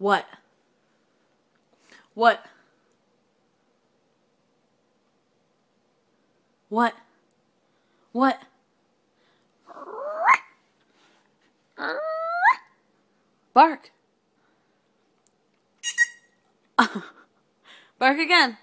What? What? What? What? Bark. Bark again.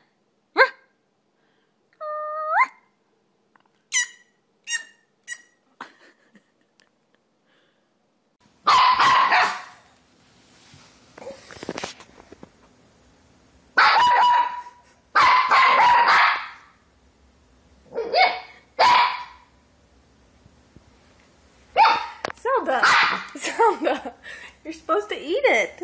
Zelda, you're supposed to eat it.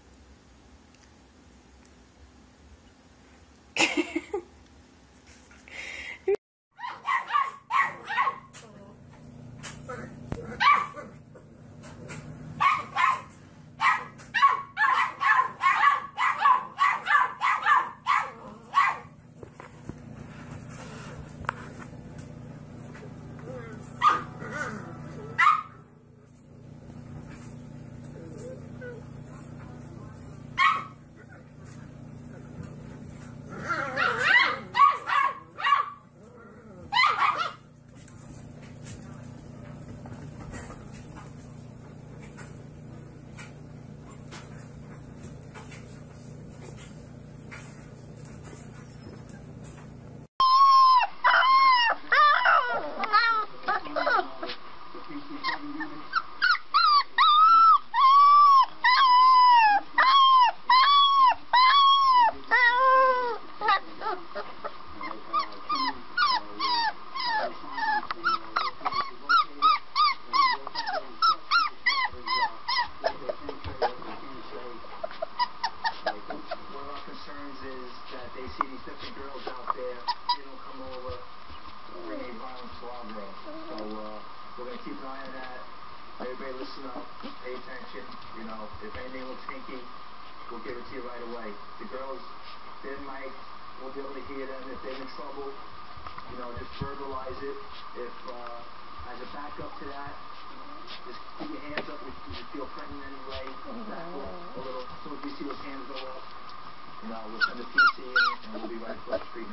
Keep an eye on that. Everybody listen up, pay attention. You know, if anything looks hinky, we'll give it to you right away. The girls, their mic, we'll be able to hear them. If they're in trouble, you know, just verbalize it. If, as a backup to that, just keep your hands up if you feel threatened in any way. Back a little. As soon as we see those hands go up, you know, we'll send a PC in and we'll be right across the street.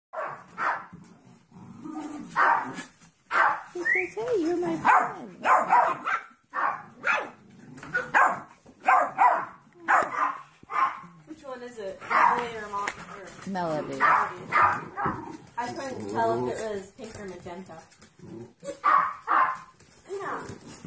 He says, hey, you're my friend. Which one is it? Melody or Melody. I couldn't tell if it was pink or magenta. Yeah.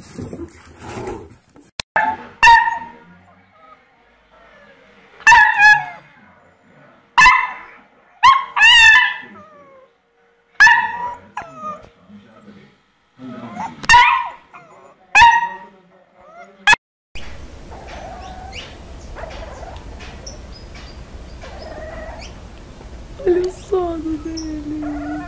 Olha o sono dele.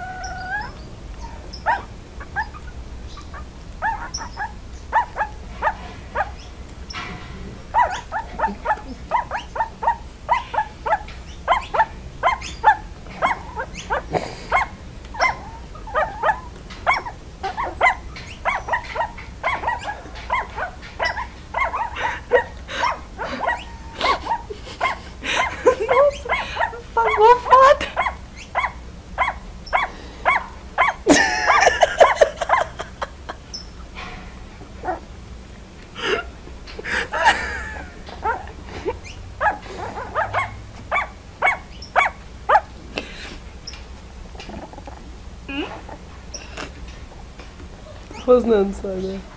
Poznanca, ne?